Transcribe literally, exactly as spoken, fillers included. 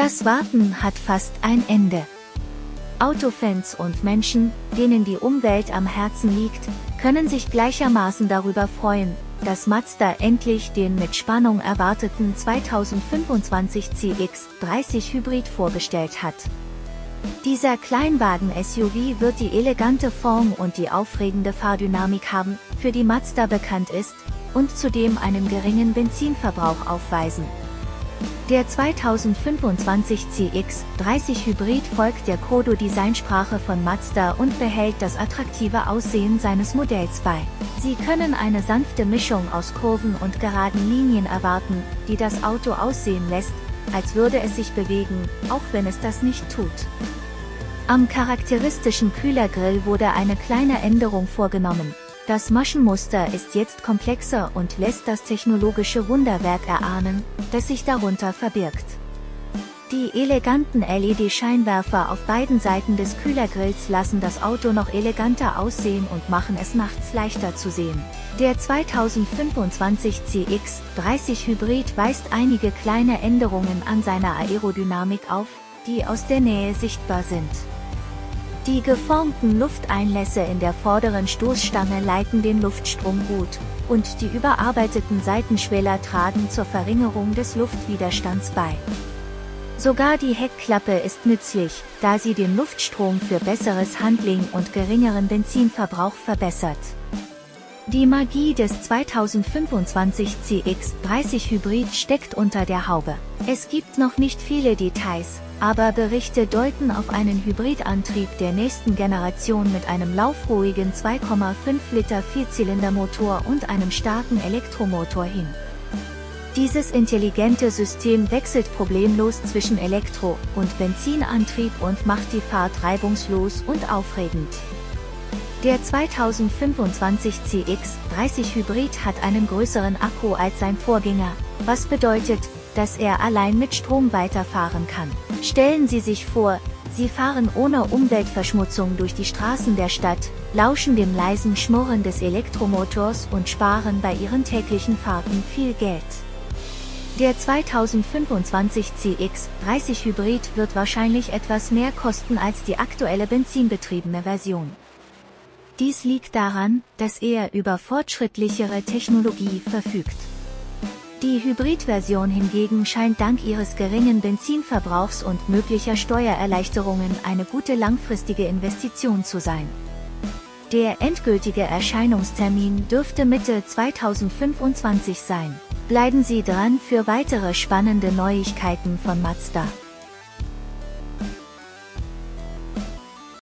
Das Warten hat fast ein Ende. Autofans und Menschen, denen die Umwelt am Herzen liegt, können sich gleichermaßen darüber freuen, dass Mazda endlich den mit Spannung erwarteten zweitausendfünfundzwanzig C X dreißig Hybrid vorgestellt hat. Dieser Kleinwagen-S U V wird die elegante Form und die aufregende Fahrdynamik haben, für die Mazda bekannt ist, und zudem einen geringen Benzinverbrauch aufweisen. Der zweitausendfünfundzwanzig C X dreißig Hybrid folgt der Kodo-Designsprache von Mazda und behält das attraktive Aussehen seines Modells bei. Sie können eine sanfte Mischung aus Kurven und geraden Linien erwarten, die das Auto aussehen lässt, als würde es sich bewegen, auch wenn es das nicht tut. Am charakteristischen Kühlergrill wurde eine kleine Änderung vorgenommen. Das Maschenmuster ist jetzt komplexer und lässt das technologische Wunderwerk erahnen, das sich darunter verbirgt. Die eleganten L E D-Scheinwerfer auf beiden Seiten des Kühlergrills lassen das Auto noch eleganter aussehen und machen es nachts leichter zu sehen. Der zweitausendfünfundzwanzig C X dreißig Hybrid weist einige kleine Änderungen an seiner Aerodynamik auf, die aus der Nähe sichtbar sind. Die geformten Lufteinlässe in der vorderen Stoßstange leiten den Luftstrom gut, und die überarbeiteten Seitenschweller tragen zur Verringerung des Luftwiderstands bei. Sogar die Heckklappe ist nützlich, da sie den Luftstrom für besseres Handling und geringeren Benzinverbrauch verbessert. Die Magie des zweitausendfünfundzwanzig C X dreißig Hybrid steckt unter der Haube. Es gibt noch nicht viele Details, aber Berichte deuten auf einen Hybridantrieb der nächsten Generation mit einem laufruhigen zwei Komma fünf Liter Vierzylindermotor und einem starken Elektromotor hin. Dieses intelligente System wechselt problemlos zwischen Elektro- und Benzinantrieb und macht die Fahrt reibungslos und aufregend. Der zweitausendfünfundzwanzig C X dreißig Hybrid hat einen größeren Akku als sein Vorgänger, was bedeutet, dass er allein mit Strom weiterfahren kann. Stellen Sie sich vor, Sie fahren ohne Umweltverschmutzung durch die Straßen der Stadt, lauschen dem leisen Schmurren des Elektromotors und sparen bei Ihren täglichen Fahrten viel Geld. Der zweitausendfünfundzwanzig C X dreißig Hybrid wird wahrscheinlich etwas mehr kosten als die aktuelle benzinbetriebene Version. Dies liegt daran, dass er über fortschrittlichere Technologie verfügt. Die Hybridversion hingegen scheint dank ihres geringen Benzinverbrauchs und möglicher Steuererleichterungen eine gute langfristige Investition zu sein. Der endgültige Erscheinungstermin dürfte Mitte zweitausendfünfundzwanzig sein. Bleiben Sie dran für weitere spannende Neuigkeiten von Mazda.